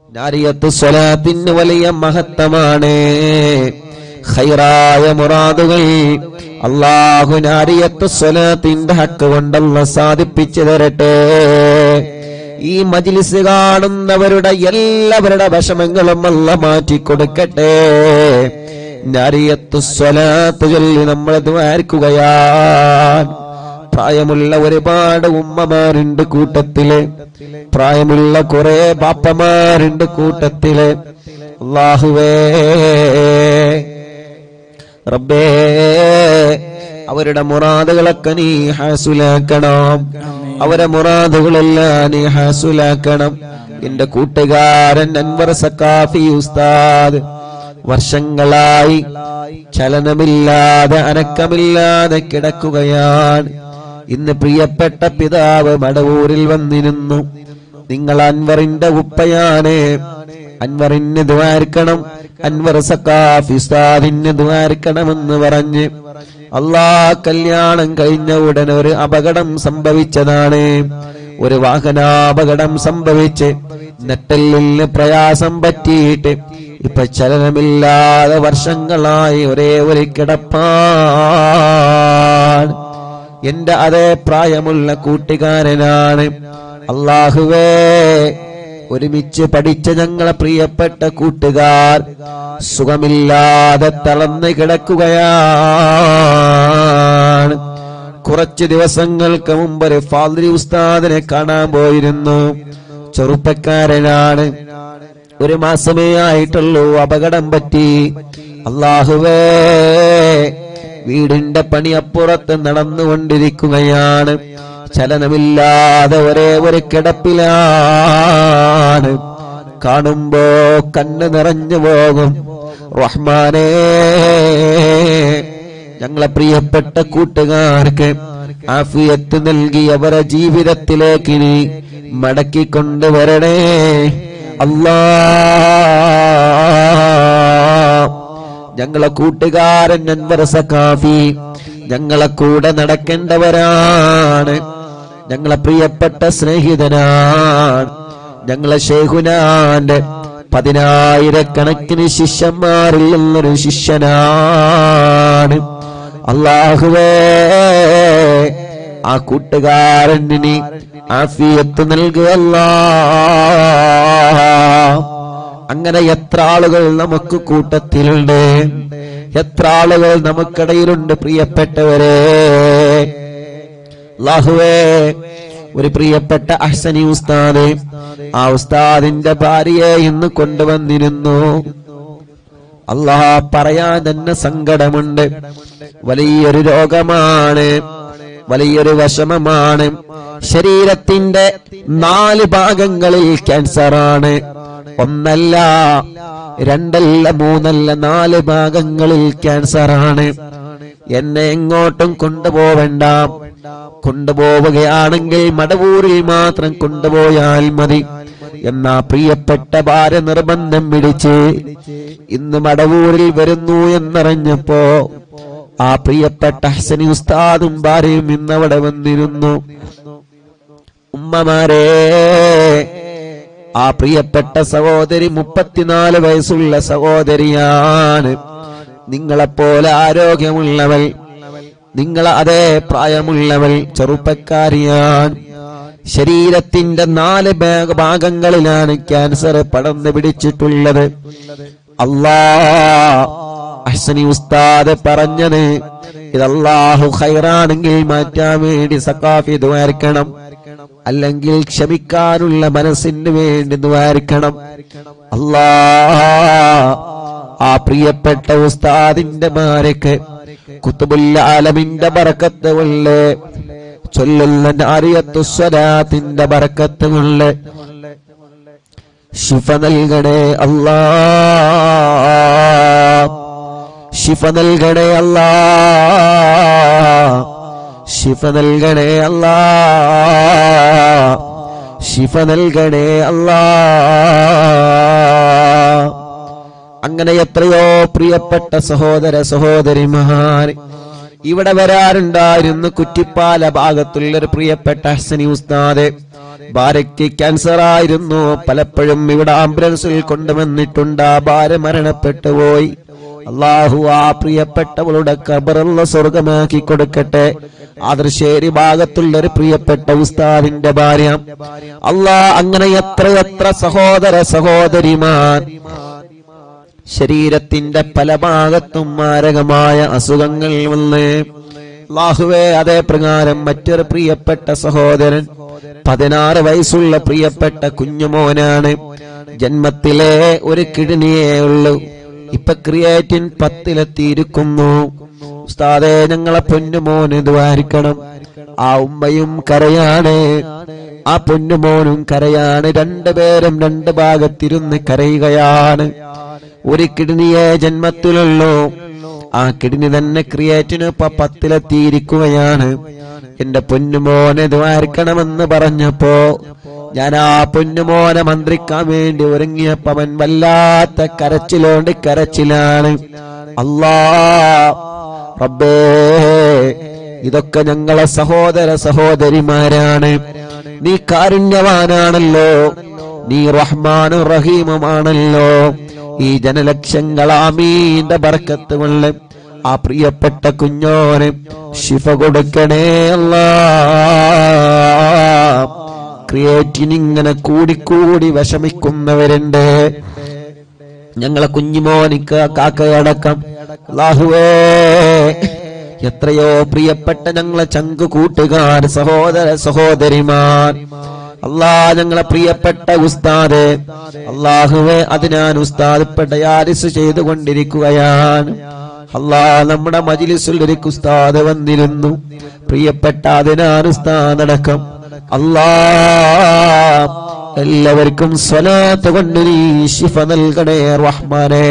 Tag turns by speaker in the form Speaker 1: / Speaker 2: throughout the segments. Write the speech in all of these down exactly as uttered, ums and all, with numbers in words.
Speaker 1: നാരിയത്തു സ്വലാത്തിന് വലിയ മഹത്വമാണ്. ഖൈറായ മുറാദുകൾ അല്ലാഹു നാരിയത്തു സ്വലാത്തിന്റെ ഹക്ക് കൊണ്ടല്ല സാധിപ്പിച്ചു തരട്ടെ. ഈ മജ്ലിസ് കാണുന്നവരുടെ എല്ലാവരുടെ വിഷമങ്ങളും അല്ലാഹ് മാറ്റിക്കൊടുക്കട്ടെ. നാരിയത്തു സ്വലാത്ത് ചൊല്ലി നമ്മൾ ദുആർക്കുകയാണ്. പ്രായമുള്ള ഒരുപാട് ഉമ്മമാരുണ്ട് കൂട്ടത്തില്, പ്രായമുള്ള കുറെ ബാപ്പമാരുണ്ട് കൂട്ടത്തില്. അല്ലാഹുവേ റബ്ബേ, അവരുടെ മുറാദുകളൊക്കെ നീ ഹാസുലാക്കണം. അവരെ മുറാദുകളെല്ലാം നീ ഹാസുലാക്കണം. എന്റെ കൂട്ടുകാരൻ അൻവർ സഖാഫി ഉസ്താദ് വർഷങ്ങളായി ചലനമില്ലാതെ അനക്കമില്ലാതെ കിടക്കുകയാണ്. ഇന്ന് പ്രിയപ്പെട്ട പിതാവ് മടവൂരിൽ വന്നിരുന്നു. നിങ്ങൾ അൻവറിന്റെ ഉപ്പയാണ്, അൻവറിന് ദുആർക്കണം, അൻവർ സഖാഫി ഉസ്താദിന് ദുആർക്കണമെന്ന് പറഞ്ഞ് അല്ലാ കല്യാണം കഴിഞ്ഞ ഉടനെ ഒരു അപകടം സംഭവിച്ചതാണ്. ഒരു വാഹനാപകടം സംഭവിച്ച് നെട്ടലിന് പ്രയാസം പറ്റിയിട്ട് ഇപ്പൊ ചലനമില്ലാതെ വർഷങ്ങളായി ഒരേ ഒരു കിടപ്പാണ്. എന്റെ അതേ പ്രായമുള്ള കൂട്ടുകാരനാണ്. അല്ലാഹുവേ, ഒരുമിച്ച് പഠിച്ച ഞങ്ങളെ പ്രിയപ്പെട്ട കൂട്ടുകാർ സുഖമില്ലാതെ തളർന്ന് കിടക്കുകയാണ്. കുറച്ച് ദിവസങ്ങൾക്ക് മുമ്പ് ഒരു ഫാദ്രി ഉസ്താദിനെ കാണാൻ പോയിരുന്നു. ചെറുപ്പക്കാരനാണ്, ഒരു മാസമേ ആയിട്ടുള്ളൂ, അപകടം പറ്റി. അല്ലാഹുവേ, വീടിന്റെ പണി അപ്പുറത്ത് നടന്നുകൊണ്ടിരിക്കുകയാണ്. ചലനമില്ലാതെ ഒരേ ഒരു കിടപ്പിലാണ്. കാണുമ്പോ കണ്ണ് നിറഞ്ഞു പോകും. റഹ്മാനേ, ഞങ്ങളെ പ്രിയപ്പെട്ട കൂട്ടുകാർക്ക് ആഫിയത്ത് നൽകി അവരെ ജീവിതത്തിലേക്ക് നീ മടക്കിക്കൊണ്ടുവരണേ അല്ലാ. ഞങ്ങളെ കൂട്ടുകാരൻ അൻവർ സഖാഫി ഞങ്ങളെ കൂടെ നടക്കേണ്ടവരാണ്. ഞങ്ങളെ പ്രിയപ്പെട്ട സ്നേഹിതനാണ്. ഞങ്ങളെ ശൈഖുനാന്റെ പതിനായിരക്കണക്കിന് ശിഷ്യന്മാരിൽ നിന്നൊരു ശിഷ്യനാണ്. അല്ലാഹുവേ, ആ കൂട്ടുകാരന് ആഫിയത്ത് നൽകുക അല്ലാ. അങ്ങനെ എത്ര ആളുകൾ നമുക്ക് കൂട്ടത്തിലുണ്ട്, എത്ര ആളുകൾ നമുക്കിടയിലുണ്ട് പ്രിയപ്പെട്ടവരെ. അല്ലാഹുവേ, ഒരു പ്രിയപ്പെട്ട അഹ്സനി ഉസ്താദ്, ആ ഉസ്താദിന്റെ ഭാര്യയെ ഇന്ന് കൊണ്ടുവന്നിരുന്നു. അല്ലാഹ്, പറയാൻ തന്നെ സങ്കടമുണ്ട്. വലിയൊരു രോഗമാണ്, വലിയൊരു വിഷമമാണ്. ശരീരത്തിന്റെ നാല് ഭാഗങ്ങളിൽ ക്യാൻസറാണ്. ഒന്നല്ല, രണ്ടല്ല, മൂന്നല്ല, നാല് ഭാഗങ്ങളിൽ ക്യാൻസറാണ്. എന്നെ എങ്ങോട്ടും കൊണ്ടുപോവണ്ട. കൊണ്ടുപോവുകയാണെങ്കിൽ മടവൂരിൽ മാത്രം കൊണ്ടുപോയാൽ മതി എന്നാ പ്രിയപ്പെട്ട ഭാര്യ നിർബന്ധം പിടിച്ച് ഇന്ന് മടവൂരിൽ വരുന്നു എന്നറിഞ്ഞപ്പോ ആ പ്രിയപ്പെട്ട ഹസനി ഉസ്താദും ഭാര്യയും ഇന്നവിടെ വന്നിരുന്നു. ഉമ്മമാരെ, ആ പ്രിയപ്പെട്ട സഹോദരി മുപ്പത്തിനാല് വയസ്സുള്ള സഹോദരിയാണ്. നിങ്ങളെപ്പോലെ ആരോഗ്യമുള്ളവൾ, നിങ്ങളെ അതേ പ്രായമുള്ളവൾ, ചെറുപ്പക്കാരിയാണ്. ശരീരത്തിന്റെ നാല് ഭാഗങ്ങളിലാണ് ക്യാൻസർ പടർന്നു പിടിച്ചിട്ടുള്ളത്. അല്ലാഹ്, അഹ്സനി ഉസ്താദ് പറഞ്ഞത് ഇതല്ലാഹു ഖൈറാണെങ്കിൽ മാറ്റാൻ വേണ്ടി സഖാഫി ദുആർക്കണം, അല്ലെങ്കിൽ ക്ഷമിക്കാനുള്ള മനസ്സിന് വേണ്ടി ദുആർക്കണം. അല്ലാഹ്, ആ പ്രിയപ്പെട്ട ഉസ്താദിന്റെ മാരക്ക് കുത്തുബുൽ ആലമിന്റെ ബറക്കത്ത് കൊണ്ട്, ചൊല്ലുന്ന നാരിയത്തു സ്വലാത്തിന്റെ ബറക്കത്ത് കൊണ്ട് ശിഫ നൽകണേ അല്ലാഹ്, ശിഫ നൽകണേ അല്ലാഹ്, ശിഫ നൽകണേ അല്ലാഹ്, ശിഫ നൽകണേ അല്ലാഹ്. അങ്ങനെ എത്രയോ പ്രിയപ്പെട്ട സഹോദര സഹോദരിമാർ ഇവിടെ വരാറുണ്ടായിരുന്നു. കുറ്റിപ്പാല ഭാഗത്തുള്ളൊരു പ്രിയപ്പെട്ട ഹസനി ഉസ്താദ്, ഭാര്യയ്ക്ക് ക്യാൻസർ ആയിരുന്നു. പലപ്പോഴും ഇവിടെ ആംബുലൻസിൽ കൊണ്ടുവന്നിട്ടുണ്ട്. ആ ഭാര്യ മരണപ്പെട്ടു പോയി. അള്ളാഹു ആ പ്രിയപ്പെട്ടവളുടെ ഖബറുള്ള സ്വർഗമാക്കി കൊടുക്കട്ടെ. ആദർശേരി ഭാഗത്തുള്ളൊരു പ്രിയപ്പെട്ട ഉസ്താദിന്റെ ഭാര്യ, അള്ളാ അങ്ങനെ എത്ര എത്ര സഹോദര സഹോദരിമാർ ശരീരത്തിന്റെ പല ഭാഗത്തും മാരകമായ അസുഖങ്ങൾ വന്ന് അല്ലാഹുവേ, അതേ പ്രകാരം മറ്റൊരു പ്രിയപ്പെട്ട സഹോദരൻ, പതിനാറ് വയസ്സുള്ള പ്രിയപ്പെട്ട കുഞ്ഞുമോനാണ്. ജന്മത്തിലെ ഒരു കിഡ്നിയേ ഉള്ളൂ. ഇപ്പൊ ക്രിയേറ്റിൻ പത്തിലെത്തിയിരിക്കുന്നു. ഉസ്താദേ, ഞങ്ങളെ പൊന്നുമോന് ദ്വാരിക്കണം. ആ ഉമ്മയും കരയാണ്, ആ പൊന്നുമോനും കരയാണ്. രണ്ടുപേരും രണ്ട് ഭാഗത്തിരുന്ന് കരയുകയാണ്. ഒരു കിഡ്നിയെ ജന്മത്തിലുള്ളൂ. ആ കിഡ്നി തന്നെ ക്രിയേറ്റിന് ഇപ്പൊ പത്തിലെത്തിയിരിക്കുകയാണ്. എന്റെ പൊന്നുമോനെ ദ്വാരിക്കണമെന്ന് പറഞ്ഞപ്പോ ഞാൻ ആ പൊന്നുമോനെ മന്ത്രിക്കാൻ വേണ്ടി ഒരുങ്ങിയപ്പോ അവൻ വല്ലാത്ത കരച്ചിലോണ്ട് കരച്ചിലാണ്. അല്ലാ റബ്ബേ, ഇതൊക്കെ ഞങ്ങളെ സഹോദര സഹോദരിമാരാണ്. നീ കാരുണ്യവാനാണല്ലോ, നീ റഹ്മാനും റഹീമുമാണല്ലോ. ഈ ജനലക്ഷങ്ങൾ ആമീന്റെ ബർക്കത്ത് കൊണ്ട് ആ പ്രിയപ്പെട്ട കുഞ്ഞോന് ശിഫ കൊടുക്കണേ അല്ലാ. ക്രിയേറ്റിനിങ്ങനെ കൂടിക്കൂടി വിഷമിക്കുന്നവരുണ്ട്. ഞങ്ങളെ കുഞ്ഞുമോനിക്ക് കാക്കയടക്കം. അല്ലാഹുവേ, എത്രയോ പ്രിയപ്പെട്ട ഞങ്ങളെ ചങ്കു കൂട്ടുകാർ സഹോദര സഹോദരിമാർ, അല്ലാ ഞങ്ങളെ പ്രിയപ്പെട്ട ഉസ്താദ്, അല്ലാഹുവേ അത് ഞാൻ ഉസ്താദ് ഇപ്പൊ ഡയാലിസ് ചെയ്തുകൊണ്ടിരിക്കുകയാണ്. അല്ലാ നമ്മുടെ മജ്ലിസിൽ ഒരു ഉസ്താദ് വന്നിരുന്നു, പ്രിയപ്പെട്ട അതിനാൻ ഉസ്താദ് അടക്കം. അല്ലാ എല്ലാവർക്കും സ്വലാത്ത് കൊണ്ട് നീ ശിഫ നൽകണേ റഹ്മാനേ,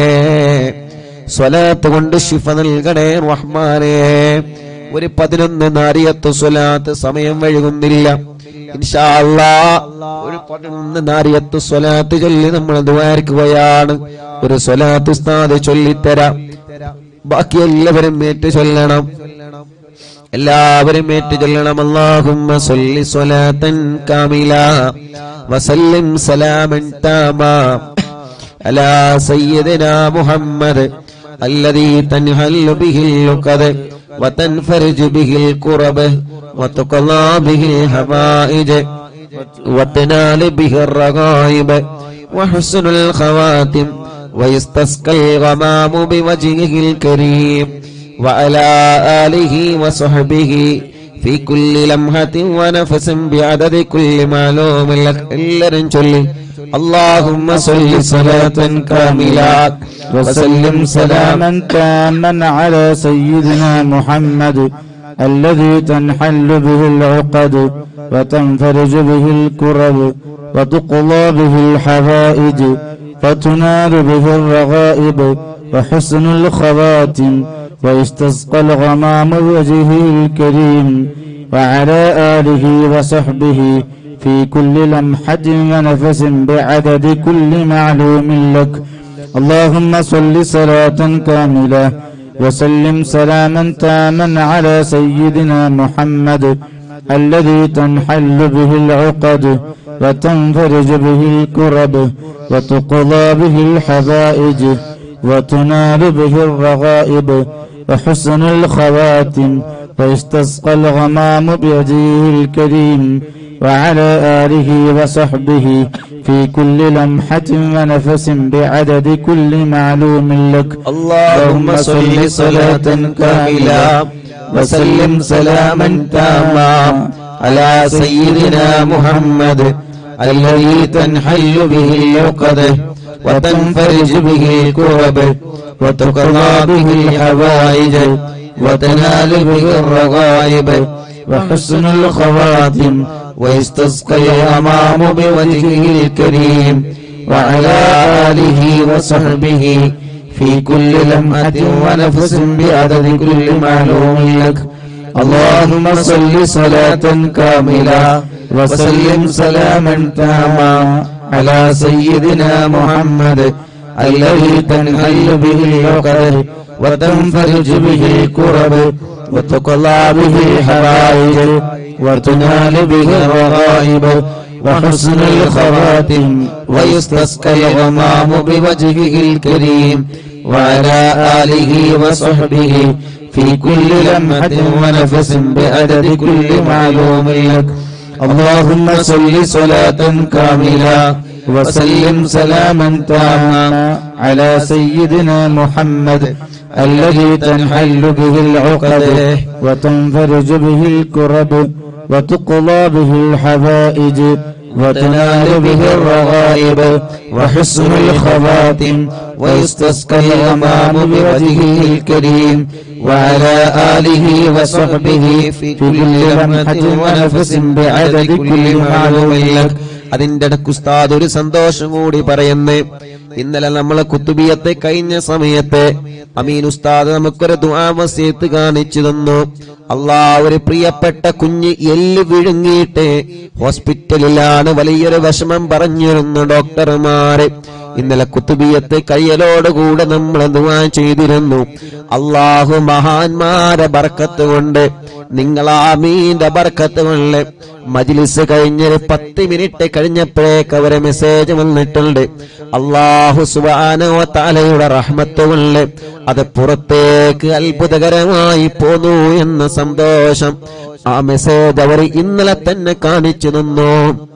Speaker 1: സ്വലാത്ത് കൊണ്ട് ശിഫ നൽകണേ റഹ്മാനേ. ഒരു പതിനൊന്ന് നാരിയത്ത് സ്വലാത്ത് സമയം വൈകുന്നില്ല. ഇൻഷാ അല്ലാഹ് ഒരു പതിനൊന്ന് നാരിയത്ത് സ്വലാത്ത് ചൊല്ലി നമ്മൾ ദുആരിക്കുകയാണ്. ഒരു സ്വലാത്ത് ഉസ്താദ് ചൊല്ലിത്തരാം, ബാക്കി എല്ലാവരും ഏറ്റു ചൊല്ലണം, എല്ലാവരും ഏറ്റു ചൊല്ലണം. അല്ലാഹുമ്മ സ്വല്ലി സ്വലാത്തൻ കാമില വസല്ലിം സലാമൻ താമാ അലാ സയ്യിദിനാ മുഹമ്മദ് الذي تنحل به العقد وتنفرج به الكرب وتقضى به الحوائج وتنال به الرغائب وحسن الخواتم ويستسقى الغمام بوجهه الكريم وعلى آله وصحبه في كل لمحة ونفس بعدد كل معلوم لك إلا رنجلي. اللهم صل صلاة كاملة
Speaker 2: وسلم سلاما تاما على سيدنا محمد الذي تنحل به العقد وتنفرج به الكرب وتقضى به الحوائج وتنال به الرغائب وحسن الخواتم ويستسقى الغمام بوجهه الكريم وعلى آله وصحبه في كل لمحة ونفس بعدد كل معلوم لك. اللهم صل صلاة كاملة وسلم سلاما تاما على سيدنا محمد الذي تنحل به العقد وتنفرج به الكرب وتقضى به الحوائج وتنال به الرغائب وحسن الخواتم ويستسقى الغمام بوجهه الكريم وعلى آله وصحبه في كل لمحة ونفس بعدد كل معلوم لك.
Speaker 1: اللهم صل صلاة كاملة وسلم سلاما تاما على سيدنا محمد الذي تنحل به العقد وتنفرج به الكرب وتقضى به الحوائج وتنال به الرغائب وحسن الخواتم ويستسقى الغمام بوجهه الكريم وعلى آله وصحبه في كل لمحة ونفس بعدد كل معلوم لك. اللهم صل صلاة كاملة وسلم سلاما تاما على سيدنا محمد الذي تنحل به العقد وتنفرج به الكرب
Speaker 2: وتقضى به الحوائج وتنال به الرغائب وحسن الخواتم ويستسقى الغمام بوجهه الكريم وعلى آله وصحبه في كل لمحة ونفس بعدد كل معلوم لك. اللهم صل صلاة كاملة وسلم سلاما تاما على سيدنا محمد الذي تنحل به العقد وتنفرج به الكرب وتقضى به الحوائج وتنال به الرغائب وحسن الخواتم ويستسقى الغمام بوجهه الكريم وعلى آله وصحبه في كل لمحة ونفس بعدد كل معلوم لك.
Speaker 1: അതിന്റെ ഇടയ്ക്ക് ഉസ്താദ് ഒരു സന്തോഷം കൂടി പറയുന്നേ. ഇന്നലെ നമ്മളെ കുത്തുബിയത്തെ കഴിഞ്ഞ സമയത്ത് അമീൻ ഉസ്താദ് നമുക്കൊരു ദുആ വസിയത്ത് കാണിച്ചു തന്നു. അല്ലാഹ്, ഒരു പ്രിയപ്പെട്ട കുഞ്ഞ് എല്ല് വിഴുങ്ങിയിട്ട് ഹോസ്പിറ്റലിലാണ്, വലിയൊരു വിഷമം പറഞ്ഞിരുന്നു ഡോക്ടർമാര്. ഇന്നലെ കുത്തുബിയത്ത് കയ്യലോടുകൂടെ നമ്മൾ ദുആ ചെയ്തിരുന്നു. അല്ലാഹു മഹാന്മാരെ ബർക്കത്ത് കൊണ്ട്, നിങ്ങൾ ആമീന്റെ ബർക്കത്ത് കൊണ്ട് മജ്ലിസ് കഴിഞ്ഞൊരു പത്ത് മിനിറ്റ് കഴിഞ്ഞപ്പോഴേക്ക് അവരെ മെസ്സേജ് വന്നിട്ടുണ്ട്. അല്ലാഹു സുബ്ഹാനഹു വ തആലയുടെ റഹ്മത്ത് കൊണ്ട് അത് പുറത്തേക്ക് അത്ഭുതകരമായി പോന്നു എന്ന സന്തോഷം. ആ മെസ്സേജ് അവർ ഇന്നലെ തന്നെ കാണിച്ചു തന്നു.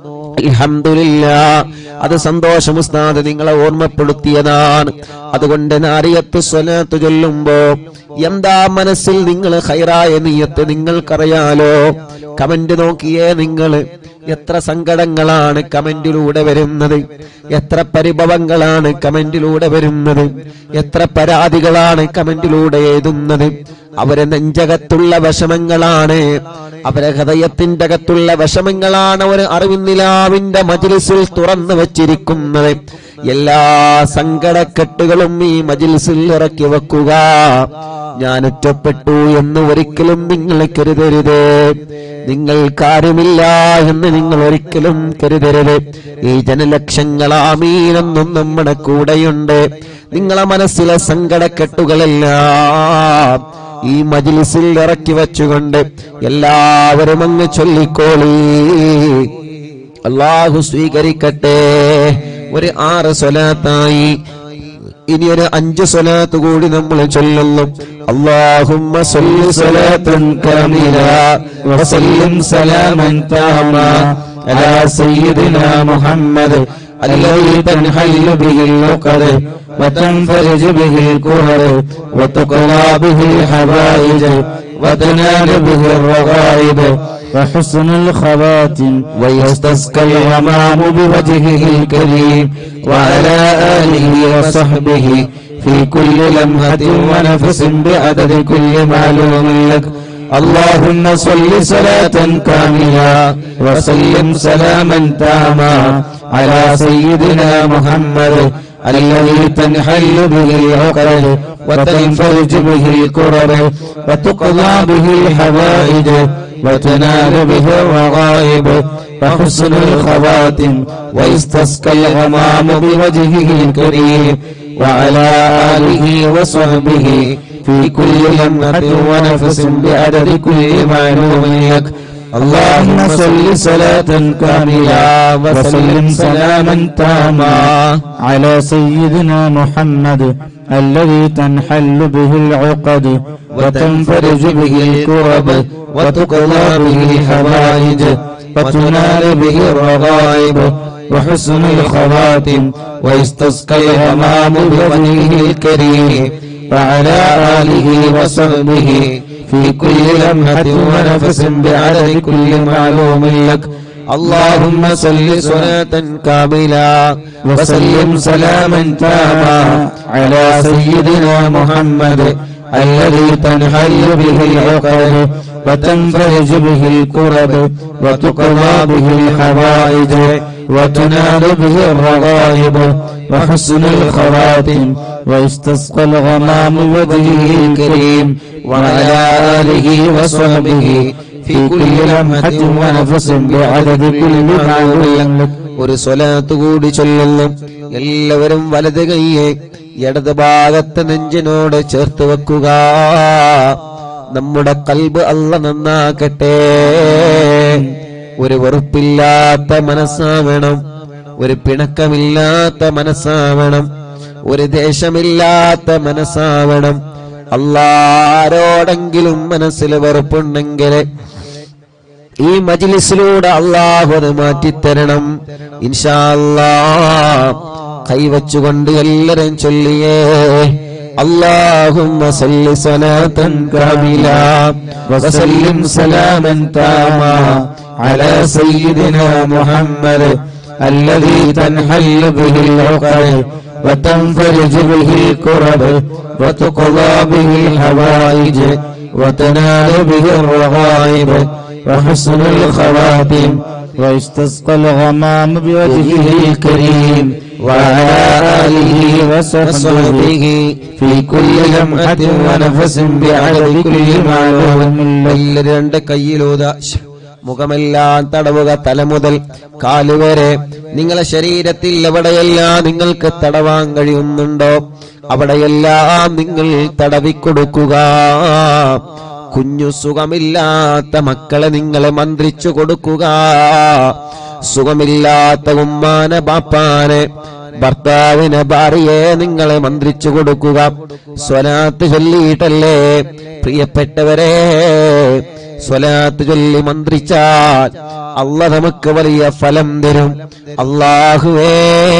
Speaker 1: അൽഹംദുലില്ലാഹ്, അത് സന്തോഷം ഉസ്താദ് നിങ്ങളെ ഓർമ്മപ്പെടുത്തിയതാണ്. അതുകൊണ്ട് നാരിയത്ത് സ്വലാത്ത് ചൊല്ലുമ്പോ എന്താ മനസ്സിൽ നിങ്ങൾ ഖൈറായ നിയ്യത്ത് നിങ്ങൾക്കറിയാലോ. കമന്റ് നോക്കിയേ നിങ്ങൾ, എത്ര സങ്കടങ്ങളാണ് കമന്റിലൂടെ വരുന്നത്, എത്ര പരിഭവങ്ങളാണ് കമന്റിലൂടെ വരുന്നത്, എത്ര പരാതികളാണ് കമന്റിലൂടെ എഴുതുന്നത്. അവരെ നെഞ്ചകത്തുള്ള വിഷമങ്ങളാണ്, അവരെ ഹൃദയത്തിന്റെ അകത്തുള്ള വിഷമങ്ങളാണ് അവർ അറിവിന്നിലാവിന്റെ മജ്ലിസിൽ തുറന്നു വച്ചിരിക്കുന്നത്. എല്ലാ സങ്കടക്കെട്ടുകളും ഈ മജ്ലിസിൽ ഇറക്കി വെക്കുക. ഞാൻ ഒറ്റപ്പെട്ടു എന്ന് ഒരിക്കലും നിങ്ങൾ കരുതരുത്, നിങ്ങൾക്കാരുമില്ല എന്ന് നിങ്ങൾ ഒരിക്കലും കരുതരുത്. ഈ ജനലക്ഷങ്ങൾ ആമീനെന്നും നമ്മുടെ കൂടെയുണ്ട്. നിങ്ങളെ മനസ്സിലെ സങ്കടക്കെട്ടുകളെല്ലാം ഈ മജ്ലിസിൽ ഇറക്കി വെച്ചുകൊണ്ട് എല്ലാവരും അങ്ങ് ചൊല്ലിക്കോളി. അല്ലാഹു സ്വീകരിക്കട്ടെ. ഒരു ആറ് സ്വലാത്തായി, ഇനി ഒരു അഞ്ച് സ്വലാത്ത് കൂടി നമ്മൾ ചൊല്ലുന്നു. അല്ലാഹുമ്മ സ്വല്ലി സ്വലാത്തൻ കാമില വസല്ലിം സലാമൻ താമാ അലാ സയ്യിദിനാ മുഹമ്മദ് الذي تنحل به العقد وتنفرج به الكرب وتقضى به الحوائج وتنال به الرغائب وحسن الخواتم ويستسقى الغمام بوجهه الكريم وعلى آله وصحبه في كل لمحة ونفس بعدد كل معلوم لك. اللهم صل صلاة كاملة وسلم سلاما تاما على سيدنا محمد الذي تنحل به العقد وتنفرج به الكرب وتقضى به الحوائج وتنال به الرغائب وحسن الخواتم ويستسقى الغمام بوجهه الكريم وعلى آله وصحبه في كل لمحة ونفس بعدد كل معلوم لك. اللهم صل صلاة كاملة وسلم سلاما تاما على سيدنا محمد الذي تنحل به العقد وتنفرج به الكرب وتقضى به الحوائج وتنال به الرغائب وحسن الخواتم ويستسقى الغمام بوجهه الكريم وعلى آله وصحبه في كل لمحة ونفس بعدد كل معلوم لك. اللهم صل صلاة كاملة وسلم سلاما تاما على سيدنا محمد الذي تنحل به العقد وتنفرج به الكرب وتقضى به الحوائج وتنال به الرغائب وحسن الخواتم ويستسقى الغمام بوجهه الكريم وعلى آله وصحبه في كل لمحة ونفس بعدد كل معلوم لك. ഒരു സ്വലാത്ത് കൂടി ചൊല്ലുന്നു. എല്ലാവരും വലത് കൈയെ ഇടത് ഭാഗത്ത് നെഞ്ചിനോട് ചേർത്ത് വെക്കുക. നമ്മുടെ കൽബ് അല്ല നന്നാക്കട്ടെ. ഒരു വെറുപ്പില്ലാത്ത മനസ്സാവണം, ഒരു പിണക്കമില്ലാത്ത മനസ്സാവണം, ഒരു ദേശമില്ലാത്ത മനസ്സാവണം. അല്ലാരോടെങ്കിലും മനസ്സിൽ വെറുപ്പുണ്ടെങ്കിൽ ഈ മജ്ലിസിലൂടെ അല്ലാഹു അത് മാറ്റിത്തരണം ഇൻഷാ അല്ലാഹ്. കൈവച്ചുകൊണ്ട് എല്ലാരും ചൊല്ലിയേ اللهم صل صلاة كاملة وسلم سلاما تاما على سيدنا محمد الذي تنحل به العقد وتنفرج به الكرب وتقضى به الحوائج وتنال به الرغائب وحسن الخواتم ويستسقى الغمام بوجهه الكريم وعلى آله وصحبه في كل لمحة ونفس بعدد كل معلوم. രണ്ട് കയ്യിലൂതാ മുഖമെല്ലാം തടവുക, തല മുതൽ കാലുവരെ. നിങ്ങളെ ശരീരത്തിൽ എവിടെയെല്ലാം നിങ്ങൾക്ക് തടവാൻ കഴിയുന്നുണ്ടോ അവിടെയെല്ലാം നിങ്ങൾ തടവിക്കൊടുക്കുക. കുഞ്ഞു സുഖമില്ലാത്ത മക്കളെ നിങ്ങളെ മന്ത്രിച്ചു കൊടുക്കുക. സുഖമില്ലാത്ത ഉമ്മാനെ ബാപ്പാനെ ഭർത്താവിനെ ഭാര്യയെ നിങ്ങളെ മന്ത്രിച്ചു കൊടുക്കുക. സ്വലാത്ത് ചൊല്ലിയിട്ടല്ലേ പ്രിയപ്പെട്ടവരെ, സ്വലാത്ത് ചൊല്ലി മന്ത്രിച്ചാൽ അല്ലാഹ് നമുക്ക് വലിയ ഫലം തരും. അല്ലാഹുവേ,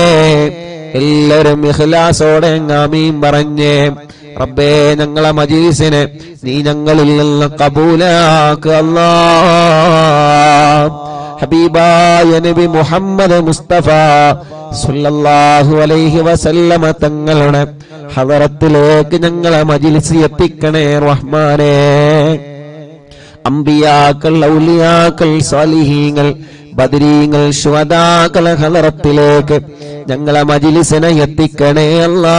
Speaker 1: എല്ലാവരും ഇഖ്ലാസോടെ ആമീൻ പറഞ്ഞേ. റബ്ബേ, ഞങ്ങളെ മജ്ലിസിനെ നീ ഞങ്ങളിൽ നിന്ന് കബൂലാക്ക് അല്ലാഹ്. ഹബീബായ നബി മുഹമ്മദ് മുസ്തഫ സല്ലല്ലാഹു അലൈഹി വസല്ലമ തങ്ങളുടെ ഹദറത്തിലേക്ക് ഞങ്ങളെ മജ്ലിസ് എത്തിക്കണേ റഹ്മാനേ. അംബിയാക്കൾ, ഔലിയാക്കൾ, സാലിഹീങ്ങൾ, ബദരീങ്ങൾ, ശുഹദാക്കൾ ഹദറത്തിലേക്ക് ഞങ്ങളെ മജ്ലിസിനെ എത്തിക്കണേ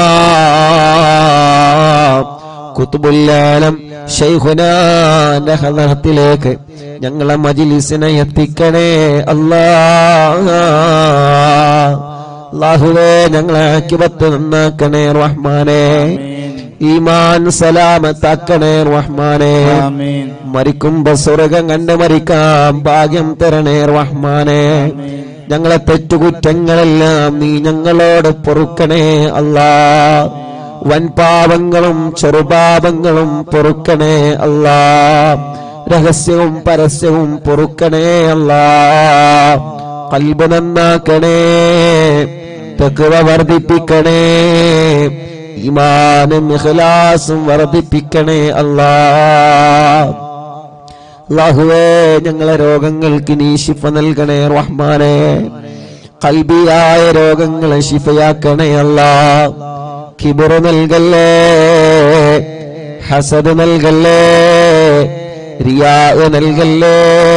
Speaker 1: അല്ലാഹ്. ഖുത്ബുൽ-ആലം ശൈഖുനാന്റെ ഹദറത്തിലേക്ക് ഞങ്ങളെ മജ്ലിസിനെ എത്തിക്കണേ അല്ലാഹ്. അല്ലാഹുവേ, ഞങ്ങളെ ആഖിബത്ത് നന്നാക്കണേ റഹ്മാനേ. ഈമാൻ സലാമത്താക്കണേ റഹ്മാനേ. മരിക്കുമ്പോ സ്വർഗം കണ്ട് മരിക്കാം ഭാഗ്യം തരണേ റഹ്മാനേ. ഞങ്ങളെ തെറ്റുകുറ്റങ്ങളെല്ലാം നീ ഞങ്ങളോട് പൊറുക്കണേ അല്ലാഹ്. വൻപാപങ്ങളും ചെറുപാപങ്ങളും പൊറുക്കണേ അല്ലാഹ്. രഹസ്യവും പരസ്യവും പൊറുക്കണേ അല്ലാഹ്. ഖൽബ് നന്നാക്കണേ, തഖ്വ വർദ്ധിപ്പിക്കണേ, ഈമാനും ഇഖ്ലാസും വർദ്ധിപ്പിക്കണേ അല്ലാഹ്. അല്ലാഹുവേ, ഞങ്ങളെ രോഗങ്ങൾക്ക് നീ ശിഫ നൽകണേ റഹ്മാനേ. ഖൽബിയായ രോഗങ്ങളെ ശിഫയാക്കണേ അല്ലാഹ്. കിബ്ർ നൽകല്ലേ, ഹസദ് നൽകല്ലേ, റിയാ നൽകല്ലേ,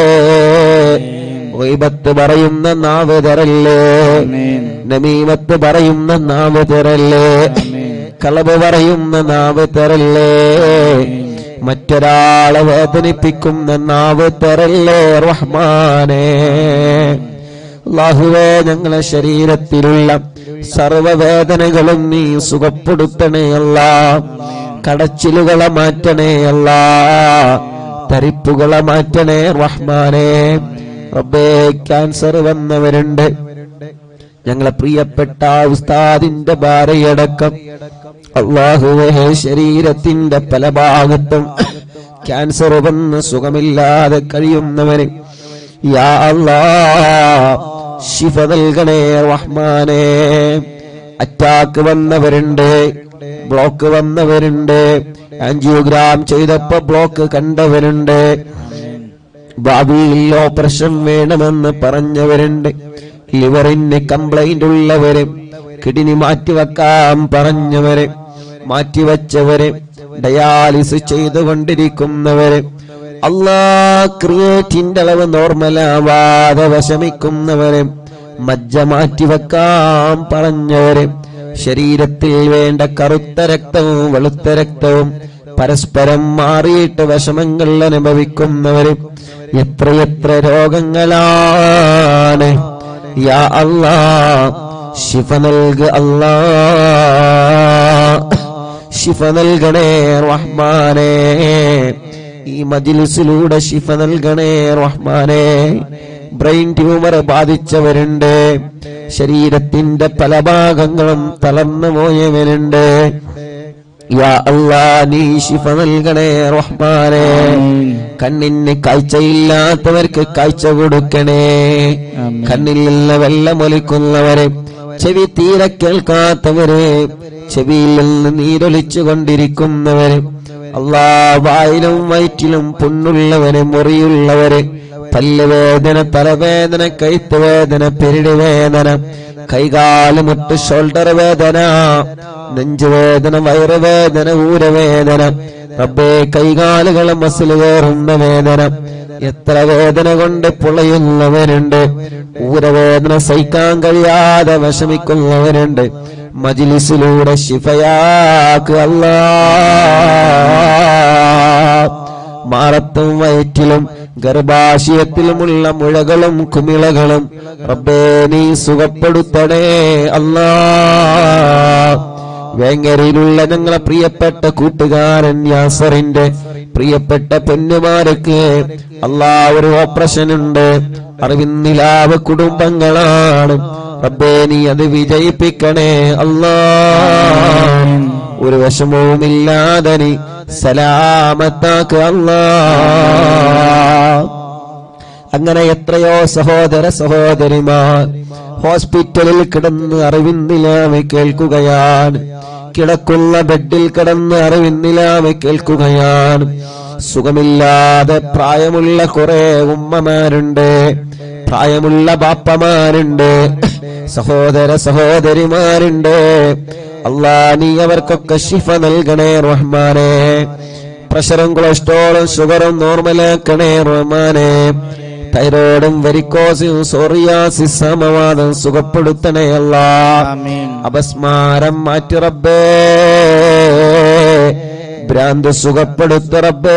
Speaker 1: ഗൈബത്ത് പറയുന്ന നാവ് തരല്ലേ, നമീമത്ത് പറയുന്ന നാവ് തരല്ലേ, കളവ് പറയുന്ന നാവ് തരല്ലേ, മറ്റൊരാളെ വേദനിപ്പിക്കുന്ന നാവ് തരല്ലേ റഹ്മാനേ. അല്ലാഹുവേ, ഞങ്ങളെ ശരീരത്തിലുള്ള സർവവേദനകളും നീ സുഖപ്പെടുത്തണേ അല്ലാഹ്. കടച്ചിലുകളെ മാറ്റണേ അല്ലാഹ്, തരിപ്പുകളെ മാറ്റണേ റഹ്മാനേ. റബ്ബേ, ക്യാൻസർ വന്നവരുണ്ട്, ഞങ്ങളെ പ്രിയപ്പെട്ട ഉസ്താദിന്റെ ഭാര്യയടക്കം. അല്ലാഹുവേ, ശരീരത്തിന്റെ പല ഭാഗത്തും ക്യാൻസർ വന്ന് സുഖമില്ലാതെ കഴിയുന്നവര് യാ അല്ലാഹ് ശിഫ നൽകണേ റഹ്മാനേ. അറ്റാക്ക് വന്നവരുണ്ട്, ബ്ലോക്ക് വന്നവരുണ്ട്, ആൻജിയോഗ്രാം ചെയ്തപ്പോ ബ്ലോക്ക് കണ്ടവരുണ്ട്, ഭാവിയിൽ ഓപ്പറേഷൻ വേണമെന്ന് പറഞ്ഞവരുണ്ട്, ലിവറിന് കംപ്ലൈന്റ് ഉള്ളവര്, കിഡ്നി മാറ്റിവെക്കാൻ പറഞ്ഞവര്, മാറ്റിവെച്ചവര്, ഡയാലിസ് ചെയ്തുകൊണ്ടിരിക്കുന്നവര്, അല്ലാഹ് ക്രിയേറ്റിന്റെ അളവ് നോർമലാവാതെ വിഷമിക്കുന്നവര്, മജ്ജ മാറ്റിവെക്കാൻ പറഞ്ഞവര്, ശരീരത്തിൽ വേണ്ട കറുത്ത രക്തവും വെളുത്ത രക്തവും പരസ്പരം മാറിയിട്ട് വിഷമങ്ങൾ അനുഭവിക്കുന്നവര്, എത്രയെത്ര രോഗങ്ങളാണ്. യാ അല്ലാഹ് ശിഫ നൽക അല്ലാഹ്, ശിഫ നൽകണേ റഹ്മാനേ. ഈ മജ്ലിസിലൂടെ ശിഫ നൽകണേ റഹ്മാനേ. ബ്രെയിൻ ട്യൂമർ ബാധിച്ചവരുണ്ട്, ശരീരത്തിന്റെ പല ഭാഗങ്ങളും തളർന്നു പോയവരുണ്ട്. യാ അല്ലാ നീ ശിഫ നൽകണേ റഹ്മാനേ. കണ്ണിന് കാഴ്ചയില്ലാത്തവർക്ക് കാഴ്ച കൊടുക്കണേ. കണ്ണിൽ നിന്ന് വെള്ളമൊലിക്കുന്നവരെ, ചെവി തീരെ കേൾക്കാത്തവരെ, ചെവിയിൽ നിന്ന് നീരൊലിച്ചു കൊണ്ടിരിക്കുന്നവര്, അല്ലാ വായിലും വയറ്റിലും പുണ്ണുള്ളവര്, മുറിയുള്ളവര്, പല്ലുവേദന, തലവേദന, കൈത്ത് വേദന, പെരിടി വേദന, കൈകാല് മുട്ട്, ഷോൾഡർ വേദന, നെഞ്ചുവേദന, വയറുവേദന, ഊരവേദന, റബ്ബേ കൈകാലുകളെ മസിൽ കയറുന്ന വേദന, എത്ര വേദന കൊണ്ട് പൊളയുന്നവരുണ്ട്, ഊരവേദന സഹിക്കാൻ കഴിയാതെ വിഷമിക്കുന്നവരുണ്ട്. മജ്ലിസിലൂടെ ശിഫയാക്ക് അല്ലാ. മാറത്തും വയറ്റിലും ഗർഭാശയത്തിലുമുള്ള മുഴകളും കുമിളകളും റബ്ബേ നീ സുഖപ്പെടുത്തണേ അല്ലാ. വേങ്ങരയിലുള്ള ഞങ്ങളെ പ്രിയപ്പെട്ട കൂട്ടുകാരൻ യാസറിന്റെ പ്രിയപ്പെട്ട പൊന്നുമാർക്ക് അല്ലാ ഒരു ഓപ്പറേഷൻ ഉണ്ട്. അറിവിന്നിലാവ് കുടുംബങ്ങളാണ് റബ്ബേ നീ അത് വിജയിപ്പിക്കണേ അല്ലാ. ഒരു വിഷമവുമില്ലാതെ നീ സലാമത്താക്ക് അല്ലാ. അങ്ങനെ എത്രയോ സഹോദര സഹോദരിമാർ ഹോസ്പിറ്റലിൽ കിടന്ന് അറിവിന്നിലാവ് കേൾക്കുകയാണ്, കിടക്കുന്ന ബെഡിൽ കിടന്ന് അറിവിന്നിലാവ് കേൾക്കുകയാണ്. സുഖമില്ലാതെ പ്രായമുള്ള കുറെ ഉമ്മമാരുണ്ട്, പ്രായമുള്ള ബാപ്പമാരുണ്ട്, സഹോദര സഹോദരിമാരുണ്ട്. അല്ലാ നീ അവർക്കൊക്കെ ശിഫ നൽകണേ റഹ്മാനേ. പ്രഷറും കൊളസ്ട്രോളും ഷുഗറും നോർമലാക്കണേ റഹ്മാനേ. തൈറോയിഡും വെരിക്കോസും സോറിയാസിസ് സമവാദം സുഖപ്പെടുത്തണേ അല്ലാ. അപസ്മാരം മാറ്റി റബ്ബേ, ഭ്രാന്ത് സുഖപ്പെടുത്ത റബ്ബേ.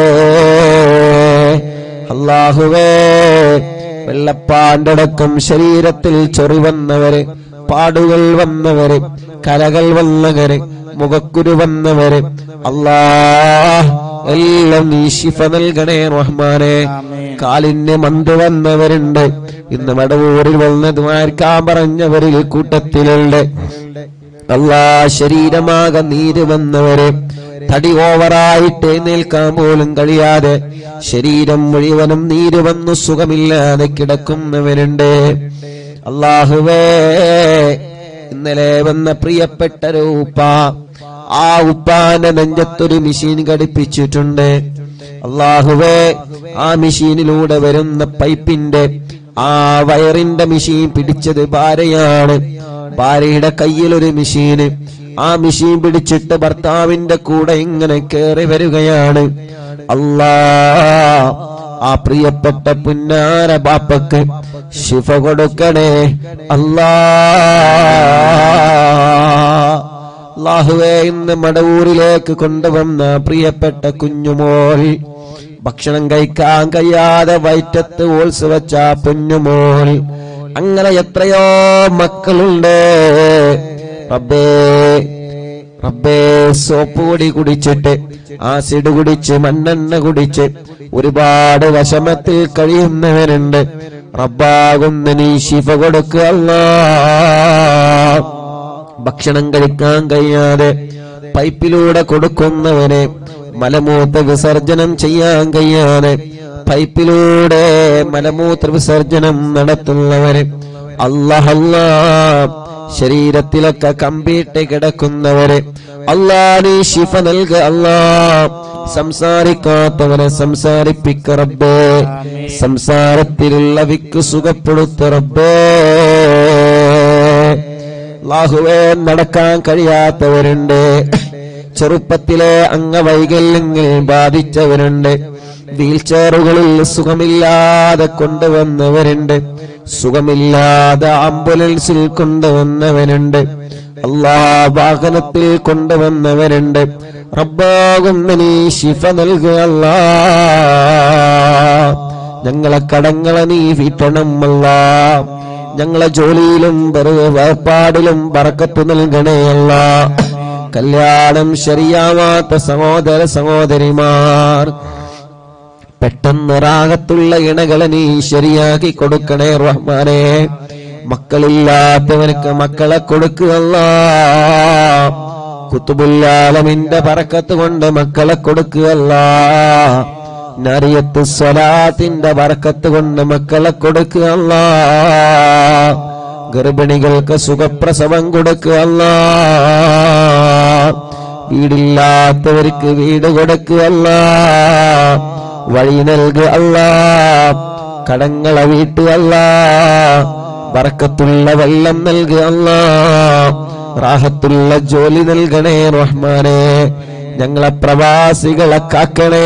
Speaker 1: അല്ലാഹുവേ വെള്ളപ്പാണ്ടടക്കം ശരീരത്തിൽ ചൊറി വന്നവര്, പാടുകൾ വന്നവര്, കലകൾ വന്നവര്, മുഖക്കുരു വന്നവര്, അല്ലാഹ് എല്ലാം നീ ശിഫ നൽകണേ റഹ്മാനേ. കാലിന് മന്ത് വന്നവരുണ്ട്, ഇന്ന് മടവൂരിൽ വന്നതുമാർക്കാ പറഞ്ഞവരിൽ കൂട്ടത്തിലുണ്ട്. അല്ലാ ശരീരമാകെ നീര് വന്നവര്, തടി ഓവറായിട്ട് എഴുന്നേൽക്കാൻ പോലും കഴിയാതെ ശരീരം മുഴുവനും നീര് വന്നു സുഖമില്ലാതെ കിടക്കുന്നവരുണ്ട്. അല്ലാഹുവേ ഇന്നലെ വന്ന പ്രിയപ്പെട്ട ഒരു ഉപ്പ, ആ ഉപ്പാന്റെ നെഞ്ചത്തൊരു മെഷീൻ ഘടിപ്പിച്ചിട്ടുണ്ട്. അല്ലാഹുവേ ആ മെഷീനിലൂടെ വരുന്ന പൈപ്പിന്റെ ആ വയറിന്റെ മെഷീൻ പിടിച്ചത് ഭാര്യയാണ്. ഭാര്യയുടെ കയ്യിലൊരു മെഷീന്, ആ മെഷീൻ പിടിച്ചിട്ട് ഭർത്താവിന്റെ കൂടെ ഇങ്ങനെ കേറി വരികയാണ്. അല്ലാ ആ പ്രിയപ്പെട്ട പുന്നാര ബാപ്പക്ക് ശിഫ കൊടുക്കണേ അല്ലാ. അല്ലാഹുവേ ഇന്ന് മടവൂരിലേക്ക് കൊണ്ടുവന്ന പ്രിയപ്പെട്ട കുഞ്ഞുമോൾ, ഭക്ഷണം കഴിക്കാൻ കഴിയാതെ വയറ്റത്ത് ഓൾസ് വെച്ച പൊന്നുമോൾ, അങ്ങനെ എത്രയോ മക്കളുണ്ട് റബ്ബേ. റബ്ബേ സോപ്പ് പൊടി കുടിച്ചിട്ട്, ആസിഡ് കുടിച്ച്, മണ്ണെണ്ണ കുടിച്ച് ഒരുപാട് വിഷമത്തിൽ കഴിയുന്നവരുണ്ട്. റബ്ബാകുന്ന നീ ശിഫ കൊടുക്കുക അല്ലാ. ഭക്ഷണം കഴിക്കാൻ കഴിയാതെ പൈപ്പിലൂടെ കൊടുക്കുന്നവനെ, മലമൂത്ര വിസർജനം ചെയ്യാൻ കഴിയാതെ പൈപ്പിലൂടെ മലമൂത്ര വിസർജനം നടത്തുന്നവര്, അല്ലാഹ് അല്ലാഹ് ശരീരത്തിലൊക്കെ കമ്പിയിട്ട് കിടക്കുന്നവര്, അല്ലാ നീ ശിഫ നൽക അല്ലാ. സംസാരിക്കാത്തവരെ സംസാരിപ്പിക്ക റബ്ബേ, സംസാരത്തിലുള്ള വിക്ക് സുഖപ്പെടുത്ത റബ്ബേ. അല്ലാഹുവേ നടക്കാൻ കഴിയാത്തവരുണ്ട്, ചെറുപ്പത്തിലെ അംഗവൈകല്യങ്ങൾ ബാധിച്ചവരുണ്ട്, വീൽ ചെയറുകളിൽ സുഖമില്ലാതെ കൊണ്ടുവന്നവരുണ്ട്, സുഖമില്ലാതെ ആംബുലൻസിൽ കൊണ്ടുവന്നവരുണ്ട്, അല്ലാ വാഹനത്തിൽ കൊണ്ടുവന്നവരുണ്ട്. റബ്ബാകുന്ന നീ ശിഫ നൽകുക അല്ലാ. ഞങ്ങളെ കടങ്ങളെ നീ വീട്ടണം അല്ലാ. ഞങ്ങളെ ജോലിയിലും വേർപാടിലും ബറക്കത്ത് നൽകണേ അല്ലാ. കല്യാണം ശരിയാവാത്ത സഹോദര സഹോദരിമാർ, പെട്ടെന്ന് റാഹത്തുള്ള ഇണകളെ നീ ശരിയാക്കി കൊടുക്കണേ റഹ്മാനെ. മക്കളില്ലാത്തവനക്ക് മക്കളെ കൊടുക്കുക അല്ലാഹ്. ഖുതുബുൽ ആലമിന്റെ ബറക്കത്ത് കൊണ്ട് മക്കളെ കൊടുക്കുക അല്ലാഹ്. നറിയത്ത് സ്വലാത്തിന്റെ ബറക്കത്ത് കൊണ്ട് മക്കളെ കൊടുക്കുക അല്ലാഹ്. ഗർഭിണികൾക്ക് സുഖപ്രസവം കൊടുക്കുക അല്ലാഹ്. വീടില്ലാത്തവർക്ക് വീട് കൊടുക്കുക അല്ലാഹ്. വഴി നൽകുക അല്ലാഹ്. കടങ്ങളെ വീട്ടുക അല്ലാഹ്. ബറക്കത്തുള്ള വെള്ളം നൽകുക അല്ലാഹ്. റാഹത്തുള്ള ജോലി നൽകണേ റഹ്മാനെ. ഞങ്ങളെ പ്രവാസികളെ കാക്കണേ.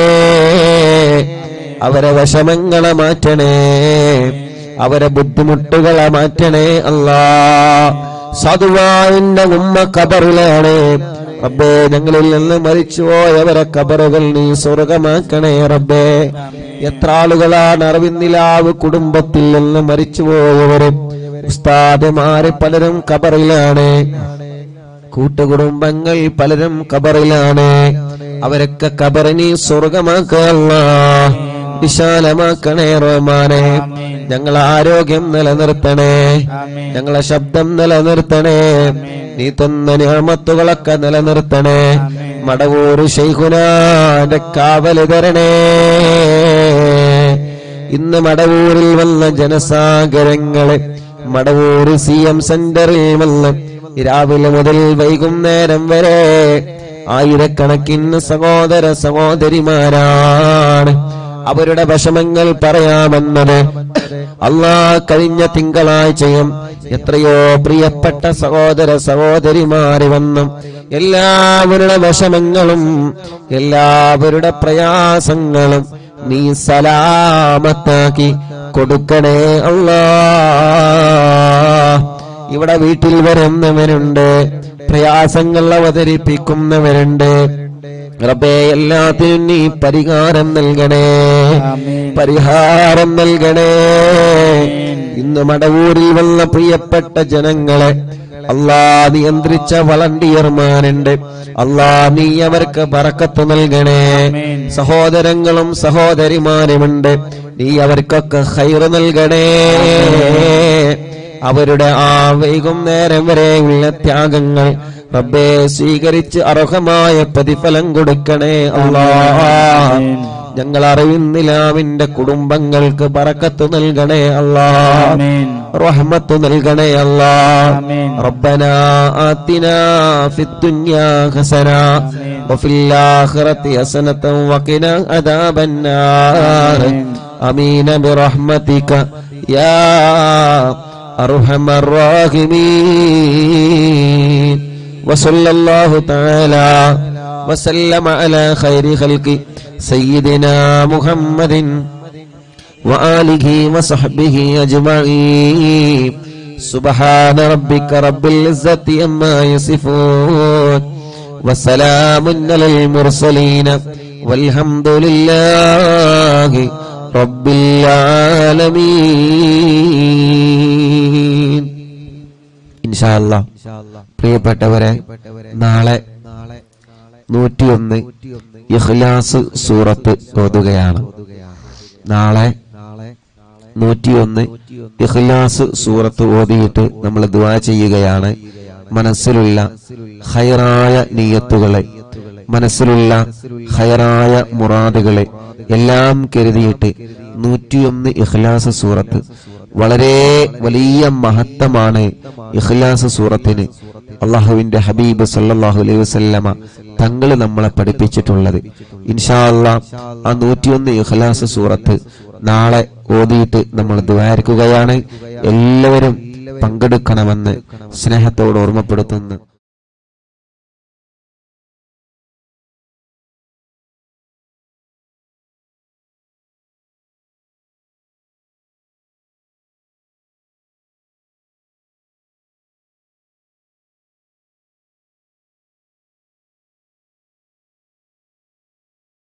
Speaker 1: അവരെ വിഷമങ്ങളെ മാറ്റണേ. അവരെ ബുദ്ധിമുട്ടുകളെ മാറ്റണേ അല്ലാഹ്. സാധുവായിന്റെ ഉമ്മ ഖബറിലാണ് റബ്ബേ. ഞങ്ങളിൽ നിന്ന് മരിച്ചുപോയവരെ ഖബറുകൾ നീ സ്വർഗമാക്കണേ റബ്ബേ. എത്ര ആളുകളാണ് അറിവിന്നിലാവ് കുടുംബത്തിൽ നിന്ന് മരിച്ചുപോയവര്. ഉസ്താദുമാര് പലരും ഖബറിലാണ്. കൂട്ടുകുടുംബങ്ങൾ പലരും ഖബറിലാണ്. അവരൊക്കെ ഖബർ നീ സ്വർഗമാക്കുക അല്ലാഹ്. വിശാലമാക്കണേ റഹ്മാനെ. ഞങ്ങളെ ആരോഗ്യം നിലനിർത്തണേ. ഞങ്ങളെ ശബ്ദം നിലനിർത്തണേ. നീ തന്ന നിഅമത്തുകളൊക്കെ നിലനിർത്തണേ. മടവൂർ ശൈഖുനാന്റെ കാവല് തരണേ. ഇന്ന് മടവൂരിൽ വന്ന ജനസാഗരങ്ങളെ മടവൂർ സി എം സെന്ററിൽ വന്ന് രാവിലെ മുതൽ വൈകുന്നേരം വരെ ആയിരക്കണക്കിന് സഹോദര സഹോദരിമാരാണ്. അവരുടെ വിഷമങ്ങൾ പറയാമെന്നത് അല്ലാഹ് കഴിഞ്ഞ തിങ്കളാഴ്ചയും എത്രയോ പ്രിയപ്പെട്ട സഹോദര സഹോദരിമാര് വന്നു എല്ലാവരുടെ വിഷമങ്ങളും എല്ലാവരുടെ പ്രയാസങ്ങളും നീ സലാമത്താക്കി കൊടുക്കണേ അല്ലാഹ്. ഇവിടെ വീട്ടിൽ വരുന്നവരുണ്ട്, പ്രയാസങ്ങൾ അവതരിപ്പിക്കുന്നവരുണ്ട്. റബ്ബേ എല്ലാത്തിനും നീ പരിഹാരം നൽകണേ, പരിഹാരം നൽകണേ. ഇന്ന് മടവൂരിൽ വന്ന പ്രിയപ്പെട്ട ജനങ്ങളെ അല്ലാ നിയന്ത്രിച്ച വളണ്ടിയർമാരുണ്ട്. അല്ലാ നീ അവർക്ക് ബറക്കത്ത് നൽകണേ. സഹോദരങ്ങളും സഹോദരിമാരുമുണ്ട്, നീ അവർക്കൊക്കെ ഖൈറ് നൽകണേ. അവരുടെ ആ വൈകുന്നേരം വരെയുള്ള ത്യാഗങ്ങൾ റബ്ബേ സ്വീകരിച്ച് അർഹമായ പ്രതിഫലം കൊടുക്കണേ അല്ലാഹ്. ഞങ്ങൾ അറിയുന്നിലാവിന്റെ കുടുംബങ്ങൾക്ക് ബറക്കത്ത് നൽകണേ അല്ലാഹ്, റഹ്മത്ത് നൽകണേ അല്ലാഹ്. റബ്ബനാ ആതിനാ ഫിദ്ദുനിയാ ഹസന വഫിൽ ആഖിറതി ഹസനതൻ വഖിനാ അദാബന്നാർ. ആമീൻ ബിറഹ്മതിക യാ അർഹമർ റഹീമീൻ. വസല്ലല്ലാഹു തആല വസല്ലമ അലാ ഖൈരി ഖൽഖി സയ്യിദിനാ മുഹമ്മദിൻ വആലിഹി വസഹ്ബിഹി അജ്മഈൻ. സുബ്ഹാന റബ്ബിക റബ്ബിൽ ഇസ്സതി അമ്മാ യസിഫൂൻ വസലാമുൻ അലൽ മുർസലീൻ വൽഹംദുലില്ലാഹി റബ്ബിൽ ആലമീൻ. ഇൻഷാ അല്ലാഹ് പ്രിയപ്പെട്ടവരെ, നാളെ നൂറ്റിയൊന്ന് ഇഖ്ലാസ് സൂറത്ത് ഓതുകയാണ്. നാളെ നൂറ്റിയൊന്ന് ഇഖ്ലാസ് സൂറത്ത് ഓതിയിട്ട് നമ്മൾ ദുആ ചെയ്യുകയാണ്. മനസ്സിലുള്ള ഖൈറായ നിയ്യത്തുകളെ, മനസ്സിലുള്ള ഖൈറായ മുറാദുകളെ എല്ലാം കരുതിയിട്ട് നൂറ്റിയൊന്ന് ഇഖ്ലാസ് സൂറത്ത്. വളരെ വലിയ മഹത്വമാണ് ഇഖ്ലാസ് സൂറത്തിന്. അള്ളാഹുവിന്റെ ഹബീബ് സല്ലല്ലാഹു അലൈഹി വസല്ലമ തങ്ങൾ നമ്മളെ പഠിപ്പിച്ചിട്ടുള്ളത്. ഇൻഷാ അല്ലാഹ് ആ നൂറ്റിയൊന്ന് ഇഖ്ലാസ് സൂറത്ത് നാളെ ഓതിയിട്ട് നമ്മൾ ദുആ ചെയ്യുകയാണ്. എല്ലാവരും പങ്കെടുക്കണമെന്ന് സ്നേഹത്തോട് ഓർമ്മപ്പെടുത്തുന്നു.